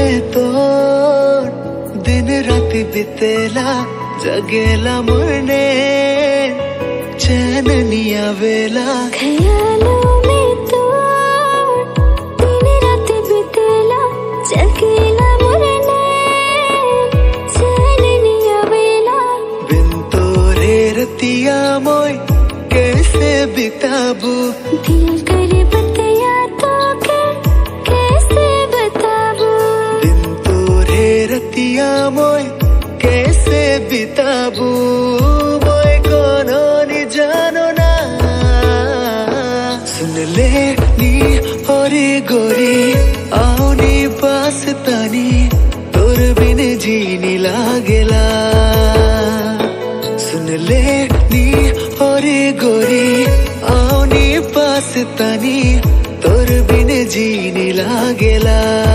में तो दिन राति बितेला जगेला मुरने चैन निया वेला ख्यालों में तो दिन राति बितेला जगेला मुरने चैन निया वेला बिन तोरे रतिया मोय कैसे बिताबू दिल करे बतिया तो के कैसे बताबू बिन तोरे रतिया मोय कैसे बिताबू मोय कोनो नि जानो ना सुन ले नी औरे गोरी आओ नी पास तानी तोर बिन जीनी लागेला सुन ले नी औरे गोरी आओ नी पास तानी तोर बिन जीनी लागेला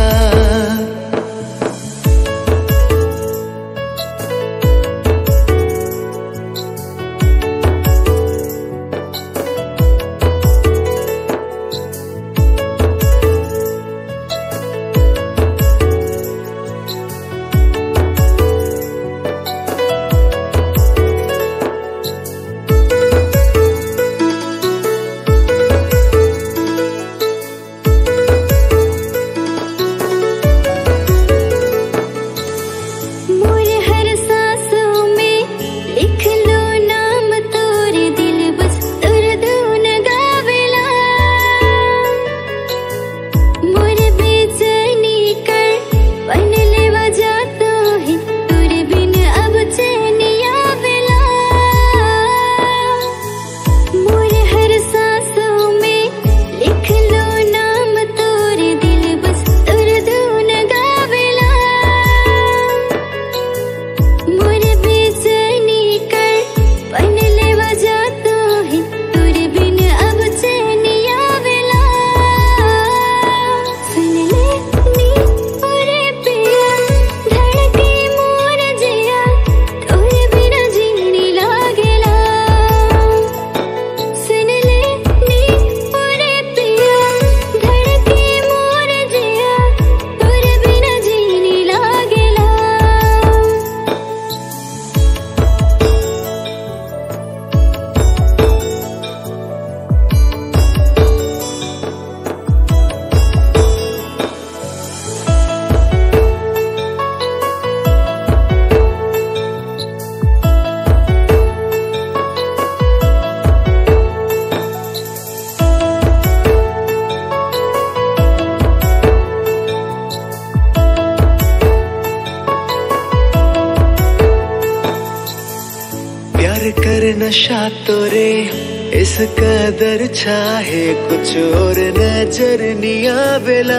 कर नशा तोरे इस कदर चाहे कुछ और नजर निया बेला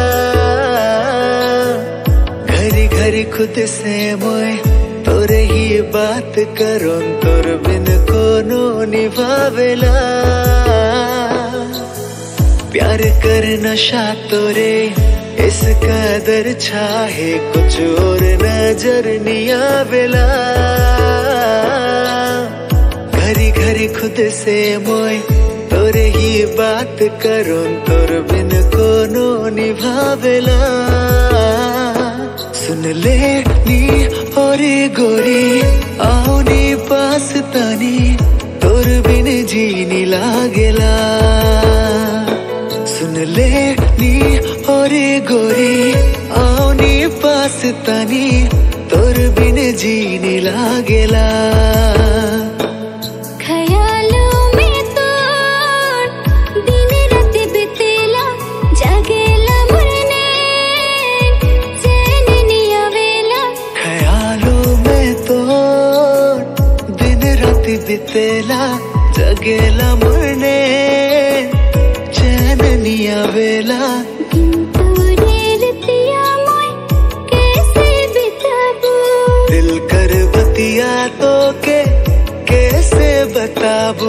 घरी घरी खुद से मोए तोरे ही बात करो तोर बिन कोनो निभावेला प्यार कर नशा तोरे इस कदर चाहे कुछ और नजर निया बेला घरी घरी खुद से मोय तोरे ही बात करो तोर बिन कोनो निभावेला सुन ले नी औरे गोरी आओ नी पास तानी तोर बिन जीनी लागेला सुन ले नी औरे गोरी आओ नी पास तानी तोर बिन जीनी लागेला बितेला जगेला मुरने चैन निया वेला दिल कर बतिया तो के कैसे बताबू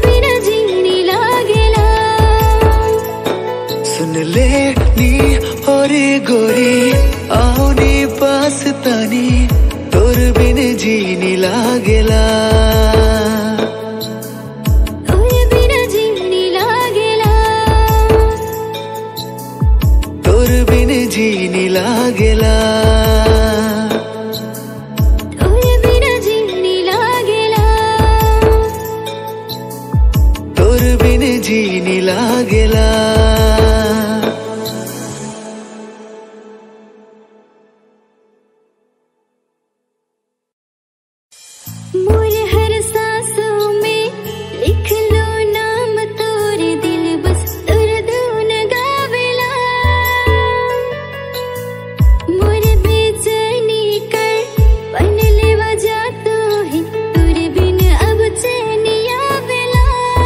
सुन ले नी ओरे गोरी आओ नी पास तानी तोर बिन जी नी लागेला तोर बिन जी नी लागेला तोर बिन जी नी लागेला तोर बिन जी नी लागेला तोर बिन जी नी लागेला मोर हर सांसों में लिख लो नाम तोर दिल बस तोर धुन गावेला मोर बेचैनी कर पन ले वजह तो ही तोर बिन अब चैनी आवेला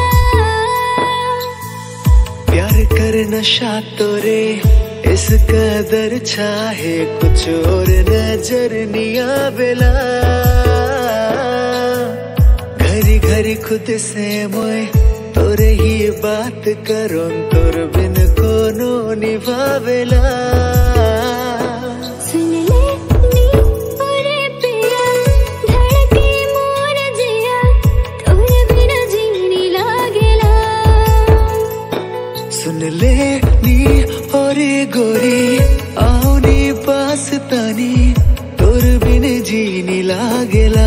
प्यार कर नशा तोरे इस कदर चाहे कुछ और नजर नहीं आवेला घरी घरी खुद से मोए तोरे ही बात करो तोर बिन कोनो निभावेला सुन ले नी ओरे पिया धड़के मोर जिया तोर बिन जीनी लागेला सुन ले नी ओरे गोरी आओ नी पास तानी तोर बिन जी नी लागेला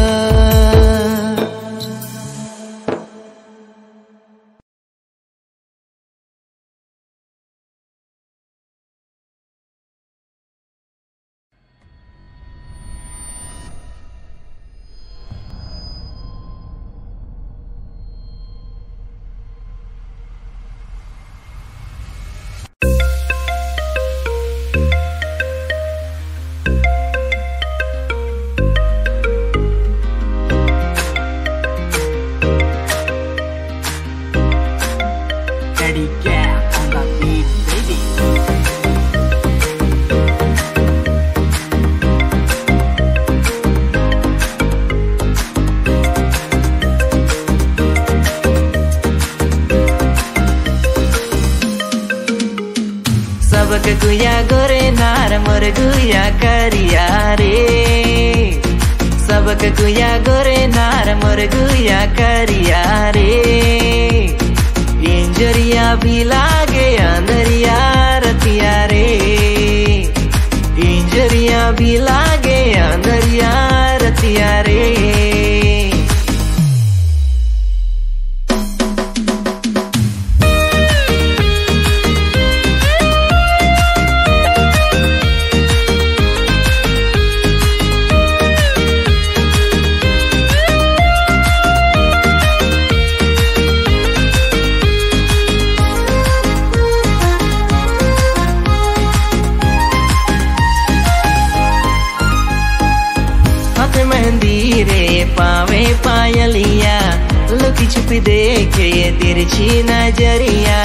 सबके गुया गोरे नार मोर गुया करिया रे सबके गुया गोरे नार मोर गुया करिया रे इंजरिया भी लागे अंदरिया रतिया रे इंजरिया भी लागे अंदरिया रतिया रे मेहंदी रे पावे पायलिया लुकी छुपी देखे ये तिरछी नजरिया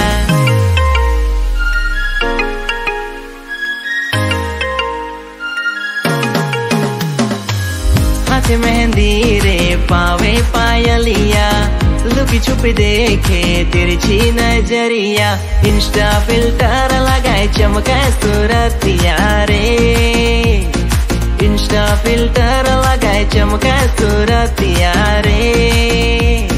हाथ मेहंदी रे पावे पायलिया लुकी छुपी देखे तिरछी नजरिया इंस्टा फिल्टर लगाए चमकाए सूरतिया रे इंस्टा फिल्टर लगाए चमकाए सूरतिया रे